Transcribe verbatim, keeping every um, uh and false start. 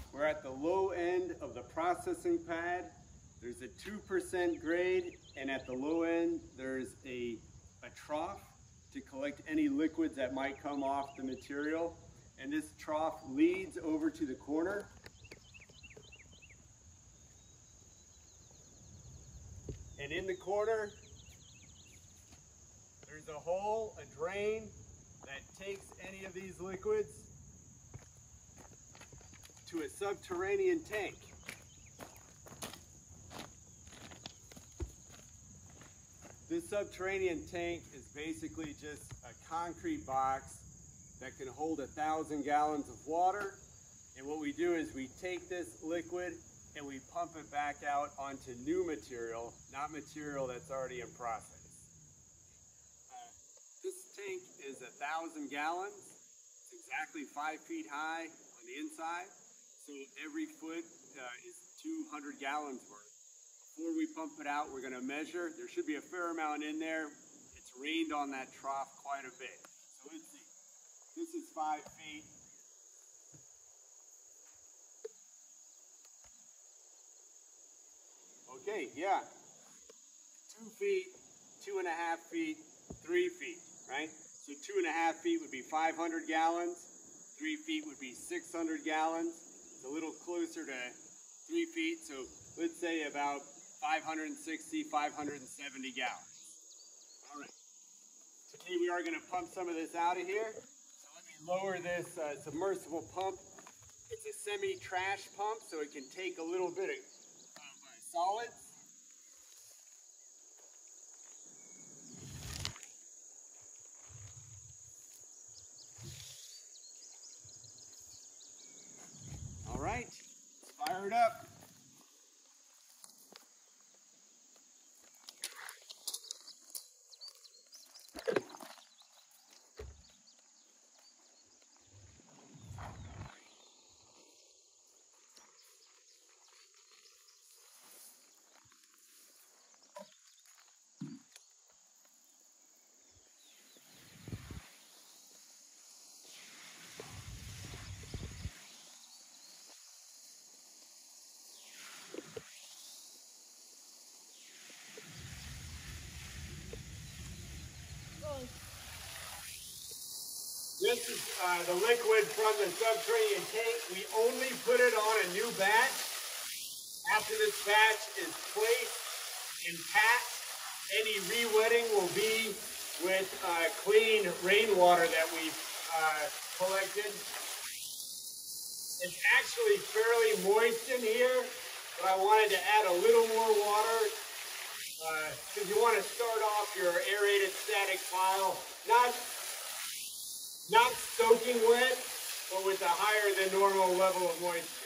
We're at the low end of the processing pad. There's a two percent grade, and at the low end, there's a, a trough to collect any liquids that might come off the material. And this trough leads over to the corner. And in the corner, there's a hole, a drain, that takes any of these liquids to a subterranean tank. This subterranean tank is basically just a concrete box that can hold a thousand gallons of water. And what we do is we take this liquid and we pump it back out onto new material, not material that's already in process. Uh, this tank is a thousand gallons. It's exactly five feet high on the inside. So every foot uh, is two hundred gallons worth. Before we pump it out, we're going to measure. There should be a fair amount in there. It's rained on that trough quite a bit. So let's see. This is five feet. Okay, yeah. Two feet, two and a half feet, three feet, right? So two and a half feet would be five hundred gallons. Three feet would be six hundred gallons. It's a little closer to three feet. So let's say about five hundred sixty, five hundred seventy gallons. All right. Today we are going to pump some of this out of here. So let me lower this uh, submersible pump. It's a semi-trash pump, so it can take a little bit of uh, solids. All right, let's fire it up. This is uh, the liquid from the subterranean tank. We only put it on a new batch. After this batch is placed and packed, any re-wetting will be with uh, clean rainwater that we've uh, collected. It's actually fairly moist in here, but I wanted to add a little more water because uh, you want to start off your aerated static pile, not Not soaking wet, but with a higher than normal level of moisture.